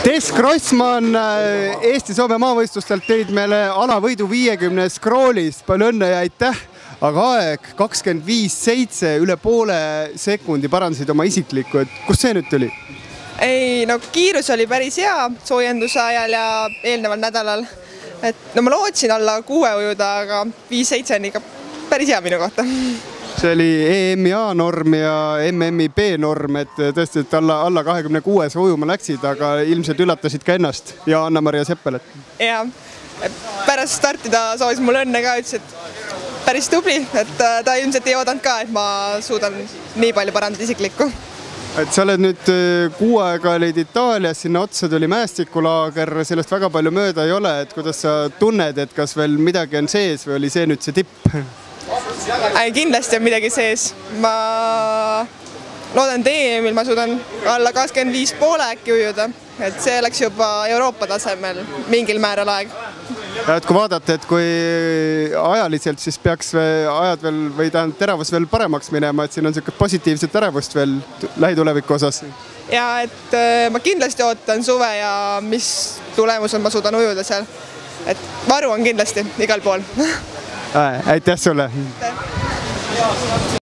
Tess Grossmann Eesti-Soome maavõistlustelt tõid meile alavõidu 50 scrollis. Palju õnne ja aitäh! Aga aeg 25.7 üle poole sekundi parandasid oma isiklikku. Kus see nüüd tuli? Ei, no kiirus oli päris hea soojenduse ajal ja eelneval nädalal. Ma lootsin alla 6 ujuda, aga 5.7 on ikka päris hea minu kohta. See oli EM-i A-norm ja MM-i B-norm, et tõesti, et alla 26 ujuma läksid, aga ilmselt üllatasid ka ennast ja Anna-Maria Seppelet. Ja, pärast startida soovis mul õnne ka, ütles, et päris tubli, et ta ilmselt ei oodanud ka, et ma suudan nii palju parandada isiklikku. Et sa oled nüüd 6 aega olid Itaalias, sinna otsa tuli mäestikulaager, sellest väga palju mööda ei ole, et kuidas sa tunned, et kas veel midagi on sees või oli see nüüd see tipp? Kindlasti on midagi sees. Ma loodan EM-il, ma suudan alla 25,5 äkki ujuda, et see oleks juba Euroopa tasemel mingil määral aeg. Ja et kui vaadata, et kui ajaliselt, siis peaks ajad veel või teravus veel paremaks minema, et siin on selline positiivset terevust veel lähituleviku osas. Ja et ma kindlasti ootan suve ja mis tulemusel ma suudan ujuda seal. Et varu on kindlasti igal pool. Aitäh sulle!